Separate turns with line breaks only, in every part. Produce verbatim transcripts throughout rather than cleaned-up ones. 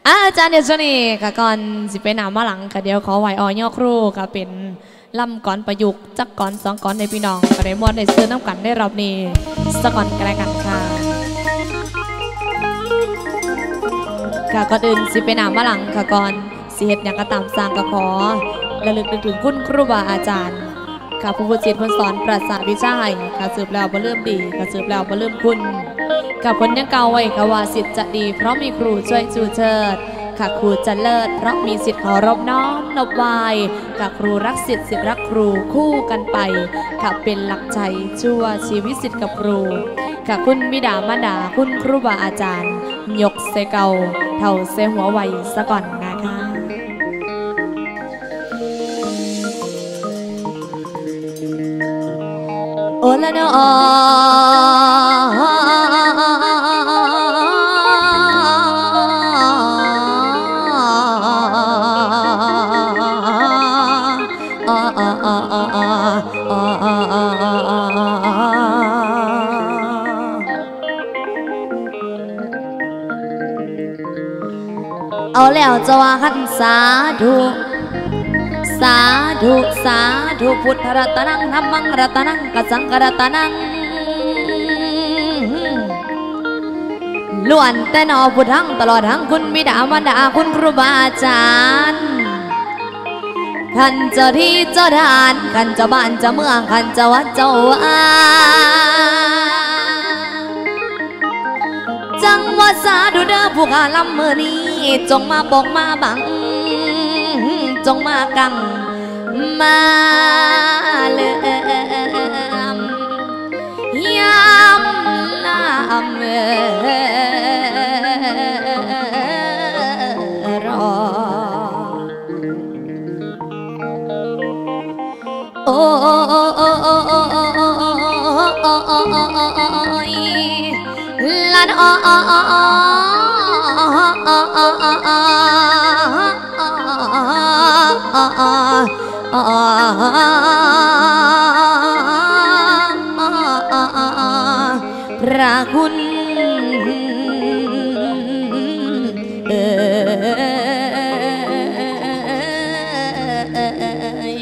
อาจารย์เดี๋ยวนี้ค่ะก่อนสิไปหนามาหลังค่ะเดี๋ยวขอไหวอ่อย่อครูค่ะเป็นลำก่อนประยุกต์จักก่อนสองก่อนในพี่น้องก็ได้มอดได้ซื้อน้ำกันได้รอบนี้สักก่อนกันแล้วกันค่ะค่ะก่อนอื่นสิไปหนามาหลังค่ะก่อนสิเหตุอย่างกระตามสร้างก็ขอระลึกถึงคุณครูบาอาจารย์ค่ะผู้ฝึกจิตผู้สอนประสาทวิชาให้ค่ะสืบแล้วบ่เริ่มดีค่ะสืบแล้วบ่เริ่มคุณกับคนยังเก่าไว้ค่ะว่าสิทธิ์จะดีเพราะมีครูช่วยจูเชิดค่ะครูจะเลิศเพราะมีสิทธิ์เคารพน้อมนบไหวค่ะครูรักสิทธิ์สิทธิ์รักครูคู่กันไปค่ะเป็นหลักใจชั่วชีวิตสิทธิ์กับครูค่ะคุณบิดามารดาคุณครูบาอาจารย์ยกเสเก่าเท่าเสหัวไว้ซะก่อนนะคะโอละเนาะเอาแล้วจะว่าขันสาธุสาธุสาธุพุทธรัตนังธัมมังรัตนังกัจจังกรัตนังล้วนแต่นอพุทธังตลอดทั้งคุณบิดามารดาคุณครูบาอาจารย์ขันเจ้าที่เจ้าทานขันเจ้าบ้านเจ้าเมืองขันเจ้าวัดเจ้าอาจังว่าสาธุเด้อผู้ข้าลำเมื่อนี้จงมาปกมาบังจงมากังมาเลื่อมยำน้ำรอโอ้ยลันอ้พระคุณเอ่ย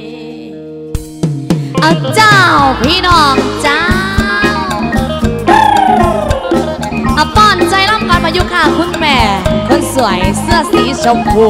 เอาเจ้าพี่น้องเจ้าเอาป้อนใจร่ำกันมาอยู่ค่ะคุณแม่คนสวยเสื้อสีชมพู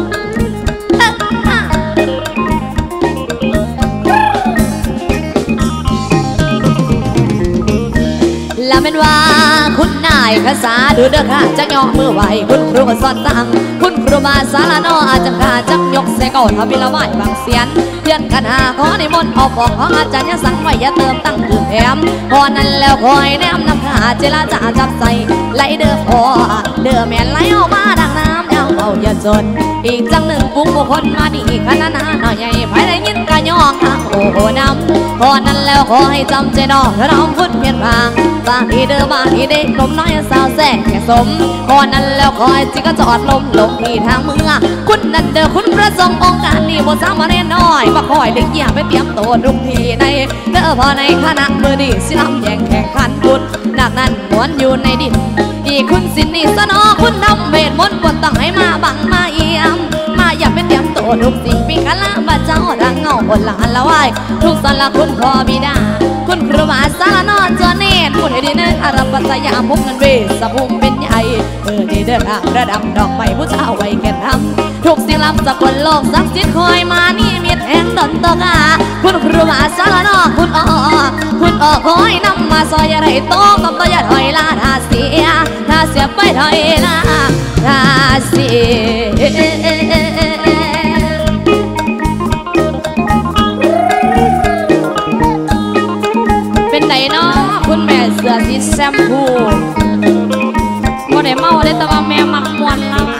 แล้วเป็นว่าคุณนายภาษาดูเด้อค่ะจักย่อมือไหวคุณครูก็สอนสั่งคุณครูบาสารนออาจารย์ค่ะจักยกเสก่าทำพิละไหวบางเสียนเพียนกันหาขอในมนต์ออกบอกของอาจารย์อย่าสั่งไว้อย่าเติมตั้งคือแถมพอนั้นแล้วคอยแนมนำขาเจรจาจับใส่ไหลเด้อพอเด้อแม่ไหลออกมาดังน้ำยาวเอาอย่าจนอีกจังหนึ่งปุ้งบุคคลมาดีขนาดนาหน่อยใหญ่ภายในยินกะยอกทางโอ้โหน้ำพอนั้นแล้วขอให้จำใจนอกเราพุ่นเพียนพางบางทีเด้อบางทีเด็กนมน้อยสาวแสงแก่สมพอนั้นแล้วคอยจิก็จอดลมลงที่ทางเมืองคุณนั่นเด้อคุณประสงค์องค์การนี่บนสามเณรน้อยมาคอยเด็กอย่าไปเตรียมตัวทุกทีในเด้อพอในคณะมือดีสิลำแย่งแข่งขันบุญหนักนั้นม้วนอยู่ในดินอีคุณสินนี่สนอคุณทำเวทมนต์บนตั้งให้มาบังมาเอี่ยมมาอย่าไปเตรียมตัวทุกสิ่งปีกันละบาเจ้าดังเงาบนหลังละวายทุกสันละคุณพ่อบิดาคุณครูบาสารนอจอเนตพูดให้ดีเนินอารัมปัสยามุกเงินเวสภูมิเป็นใหญ่เออดีเดินทางระดับดอกไม้ผู้เจ้าไว้แก่ทำทุกสิ่งล้ำจากคนโลกสักจิตคอยมานี่มีแทงตนตกาคุณครูบาสารนอคุณออกคุณออกคอยนำมาซอยอะไรโตกับตัวยาถอยลาทาเสียทาเสียไปถอยลาทาเสียไหนเนาะคุณแม่เสื้อสีแชมพูโมได้เมาได้แต่ว่าแม่มักมวนแล้ว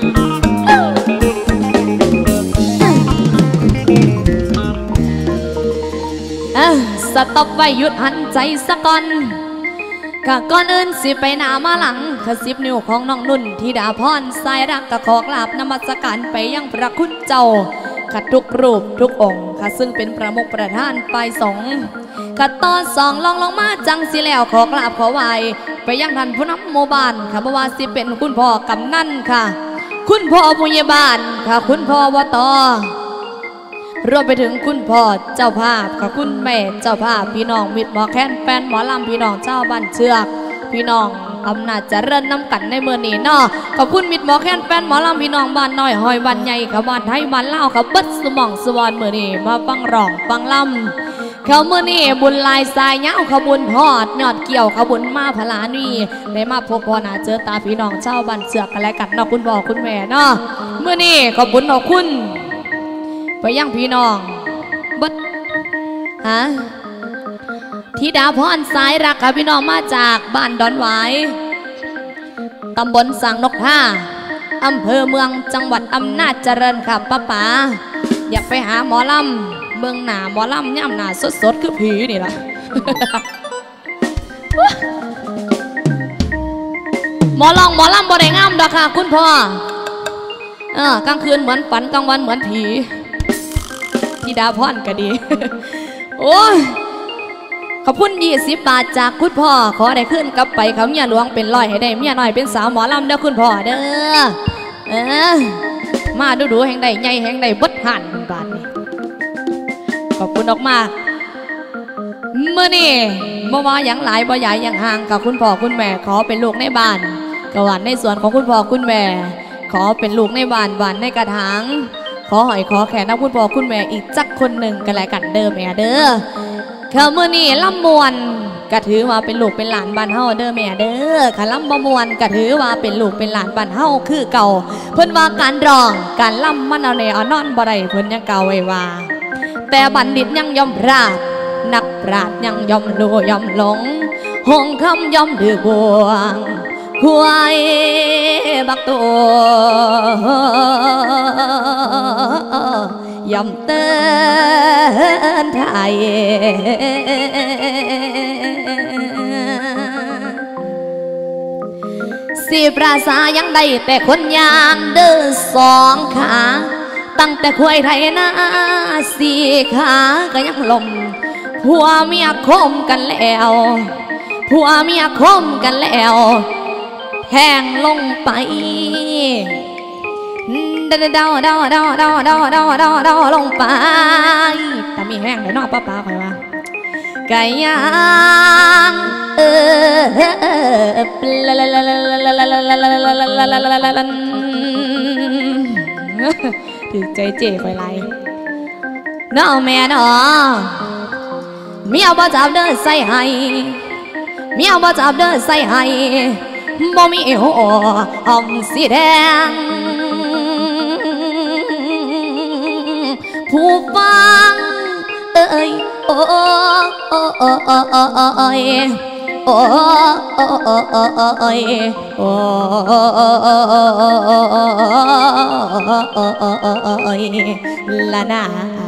เออสต็อปไว้หยุดหันใจสักก่อนกะก่อนอื่นสิไปหน้ามาหลังขสิบนิ้วของน้องนุ่นธิดาพรสายรักกะขอกราบนมัสการไปยังพระคุณเจ้าขัดทุกรูปทุกองค์ค่ะซึ่งเป็นประมุขประธานฝ่ายสงฆ์ขัดต่อสองลองลงมาจังสิแล้วขอกราบขอไหวไปยังท่านผู้นำหมู่บ้านค่ะเพราะว่าสิเป็นคุณพ่อกำนันค่ะคุณพ่อผู้ใหญ่บ้านค่ะคุณพ่อวตรวมไปถึงคุณพ่อเจ้าภาพค่ะคุณแม่เจ้าภาพพี่น้องมิตรหมอแค้นแฟนหมอลำพี่น้องเจ้าบ้านเชือกพี่น้องอำนาจเจริญน้ำกันในเมื่อนี้เนาะขอบคุณมิตรหมอแค้นแฟนหมอลำพี่น้องบ้านน้อยหอยบ้านใหญ่ค่ะบ้านไทยบ้านเล่าค่ะเบิดสมองสวรรค์เมื่อนี้มาฟังร้องฟังลำเขาเมื่อนี้บุญลายสายเงาขบุญหอดยอดเกี่ยวขบุญมาพลานีได้มาพบพ่อหน้าเจอตาพี่น้องเจ้าบ้านเชือกกันแล้วกันเนาะคุณพ่อคุณแม่เนาะเมื่อนี้ขอบคุณขอบคุณไปยังพี่น้องเบิดฮะธิดาพรสายรักค่ะพี่น้องมาจากบ้านดอนหวายตำบลสังนกท่าอำเภอเมืองจังหวัดอำนาจเจริญค่ะป้าป๋าอยากไปหาหมอลำเมืองหนาหมอลำย่ำหนาสดๆคือผีนี่ล่ะ หมอลองหมอลำบ่ได้งามดอกค่ะคุณพ่อเออกลางคืนเหมือนฝันกลางวันเหมือนผีธิดาพรก็ดี โอ้ยขอบคุณยี่สิบบาทจากคุณพ่อขอได้ขึ้นกลับไปเขาเมียหลวงเป็นร้อยให้ได้เมียน้อยเป็นสาวหมอลำเด้อคุณพ่อเด้อเออมาดูดูแห่งใดใหญ่แห่งใดบดหันบาทนี่ขอบคุณออกมากเมื่อนี่บ่ว่าอย่างหลายบ่ใหญ่อย่างห่างกับคุณพ่อคุณแม่ขอเป็นลูกในบ้านกวาดในสวนของคุณพ่อคุณแม่ขอเป็นลูกในบ้านหวานในกระถางขอหอยขอแขนนะคุณพ่อคุณแม่อีกจักคนหนึ่งกันแล้วกันเด้อแม่เด้อข้ามื่อนี่ล่ำมวนก็ถือว่าเป็นลูกเป็นหลานบ้านเฮาเด้อแม่เด้อข้าล่ำบ่มวนก็ถือว่าเป็นลูกเป็นหลานบ้านเฮาคือเก่าเพิ่นว่าการร้องการล่ำมันเอาแน่เอานอนบ่ได้เพิ่นยังเก่าไว้ว่าแต่บัณฑิตยังยอมพลาดนักปราชญ์ยังยอมรู้ยอมหลงหงคำยอมดื้อบวงหวยบักตัวยอมเตือนไทยสีปราสายังได้แต่คนยางเดินสองขาตั้งแต่ควายไทยนาสี่ขาก็ยังลมผัวเมียคมกันแล้วผัวเมียคมกันแล้วแห้งลงไปเดาเดาเดาเดาเดาเดาเดาเดาเดาลงไปแต่มีแห้งเลยนอกป้าป้าคอยว่าไก่ย่างเออถือใจเจ๋คอยไล่น้าแม่น้อเมียบ่จับเดินใส่ให้เมียบ่จับเดินใส่ให้บ่มีหัวหอมสีแดงผู้ฟังเอ้ยโอ้โอ้โอ้โอ้โอ้ยโอ้โอ้โอ้โอ้โอ้ยโอ้โอ้ยละนา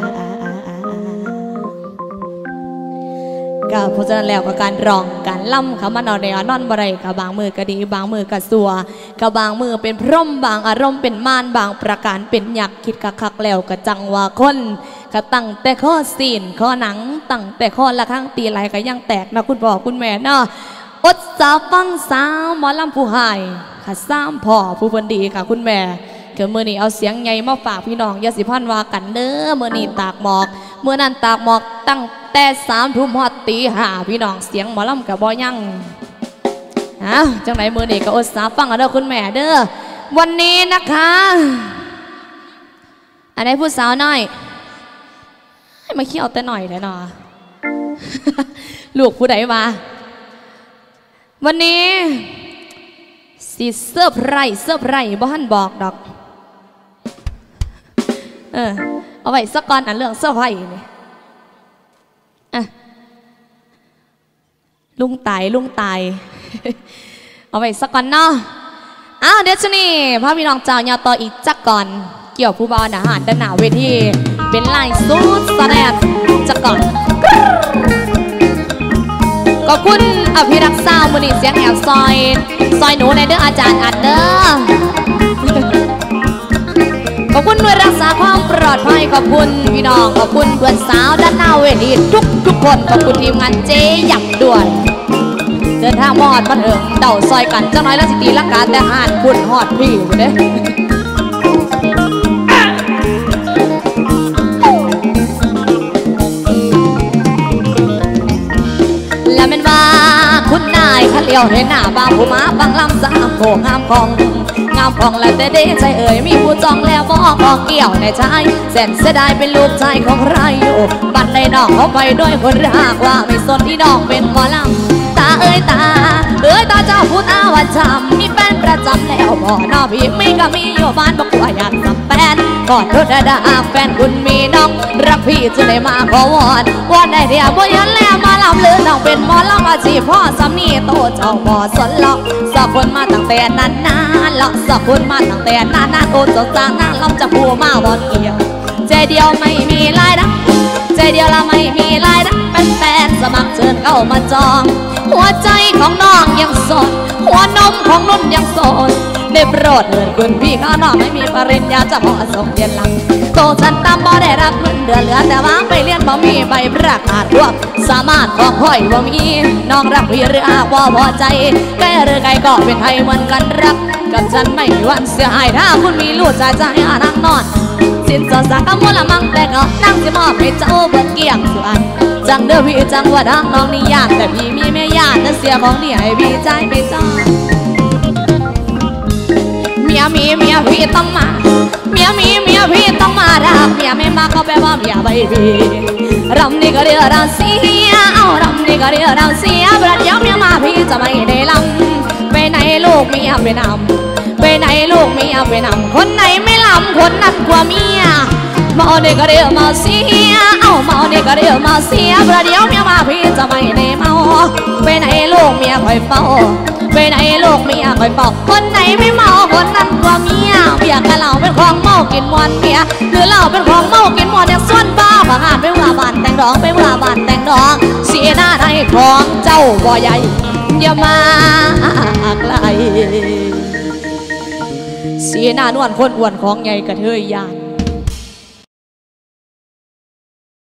ก็เพราะฉะนั้นแล้วกับการร้องการล่ำค่ะมันเอาในอนอนบไรกับบางมือก็ดีบางมือก็สัวกับบางมือเป็นพร่มบางอารมณ์เป็นม่านบางประการเป็นหยักคิดคักๆแล้วก็จังว่าคนก็ตั้งแต่ข้อซีนข้อหนังตั้งแต่ข้อละข้างตีไหลก็ยังแตกนะคุณพ่อคุณแม่เนาะอดสาวฟังสาวหมอลำผู้หายค่ะสามพ่อผู้เพิ่นดีค่ะคุณแม่เกิดมื่อนี้เอาเสียงใหญ่มาฝากพี่น้องยาสิพันวากันเด้อมื่อนี้ตากหมอกเมื่อนั้นตากหมอกตั้งแต่สามทุ่มฮอดตีห้าพี่น้องเสียงหมอลำกับบ่ยังอ้าวจังไหนมื่อนี้ก็อดสาวฟังกันเด้อคุณแม่เด้อวันนี้นะคะอันนี้พูดสาวน้อยให้มาเขี้ยวแต่หน่อยเลยเนาะ ลูกผู้ใดมาวันนี้สิเสื้อไพรเสื้อไพรบ่ฮั่นบอกดอกเออเอาไว้สักก่อนอันเรื่องเสื้อไพรนี่อ่ะลุงตายลุงตาย เอาไว้สักก่อนเนาะอ้าวเดี๋ยวชนี่พระพี่น้องเจ้าย่อต่ออีกจักก่อนเกี่ยวผู้บ่าวอาหารด้านหน้าเวทีเป็นลายสูทแสดงจักก่อนขอบคุณอภิรักษ์สาวมือนีเสียงแอบซอยซอยหนูในเด้ออาจารย์อัดเด้อขอบคุณด้วยรักษาความปลอดภัยขอบคุณพี่น้องขอบคุณเพื่อนสาวด้านหน้าเวทีทุกทุกคนขอบคุณทีมงานเจ๊หยับด้วยเดินทางมอดมาถึงเดาซอยกันจังน้อยแล้วสิตีลังกาแต่หานคุณหอดพี่อยู่เด้และเป็นว่าคุณนายขันเลี้ยวเห็นหน้าบ้าผู้มาบังลำสามโผงามของงามของและแต่เด้ใจเอ่ยมีผู้จองแล้วมองของเกี่ยวในใจแสนเสียดายเป็นลูกชายของใครอยู่บัดในน้องเขาไปด้วยคนรักว่าไม่สนที่น้องเป็นหมอลำตาเอ้ยตาเอ้ยตาเจ้าพูดอาว่าจำมีแฟนประจำแล้วบ่นอพี่ไม่ก็มีอยู่บ้านบอกว่าอยากสัมแฟนกอดรถดาแฟนคุณมีน้องรักพี่จะได้มาขอวอนวอนได้เดียวบ่ยันแล้วมาลำเลือน้องเป็นหมอลำอาชีพพ่อสามีโตเจ้าบ่สนหรอกสอบคนมาตั้งแต่นานนานหรอกสอบคนมาตั้งแต่นานนานโตจนจางนานลำจะพูมาบอนเกี่ยวใจเดียวไม่มีลายนะใจเดียวละไม่มีลายนะเป็นแฟนสมัครเชิญเข้ามาจองหัวใจของน้องยังโสดหัวนมของนุ่นยังโสดได้โปรดเถิดคุณพี่ข้าน้องไม่มีปริญญาจะพอส่งเรียนหลังโตฉันตามบ่ได้รับเงินเดือนเหลือแต่ว่าไปเรียนบ่มีใบประกาศรวมสามารถของค่อยบ่มีน้องรักพี่หรืออาว่าพอใจใกล้หรือไกลก็เป็นไทยเหมือนกันรักกับฉันไม่มีวันเสียหายถ้าคุณมีลูกใจใจอานักนอนสินสอดสักกำมูละมั่งแต่ก็นั่งสิมอบให้เจ้าเบิดเกี่ยงส่วนจังเด้อพี่จังว่าดังน้องนี่ยากแต่พี่มีแม่ยากแต่เสียของนี่ให้พี่ใจไม่จ้าเมียมีเมียพี่ต้องมาเมียมีเมียพี่ต้องมารักเมียไม่มาก็แปลว่าเมียไม่พี่รำนี่ก็เรียกรำเสียเอารำนี่ก็เรียกรำเสียประเดี๋ยวเมียมาพี่จะไม่ได้ลำไปไหนลูกเมียไปนำไปไหนลูกเมียไปนำคนไหนไม่ลำคนนั้นกว่าเมียเมาเนี่ยก็เรียกเมาเสียเอาเมาเนี่ยก็เรียกเมาเสียประเดี๋ยวเมียมาพี่จะไม่ได้เมาไปไหนลูกเมียคอยเฝ้าไปไหนลูกเมียคอยเฝ้าคนไหนไม่เมาคนนั้นกว่าเมียเบียร์กับเราเป็นของเมากินมวนเมียหรือเราเป็นของเมากินมวนเนี่ยส่วนบ้าบางอาจเป็นว่าบ้านแต่งดองเป็นว่าบ้านแต่งดองเสียหน้าในของเจ้าบ่ใหญ่อย่ามาไกลเสียหน้านวลคนอ้วนของใหญ่กระเทยยาน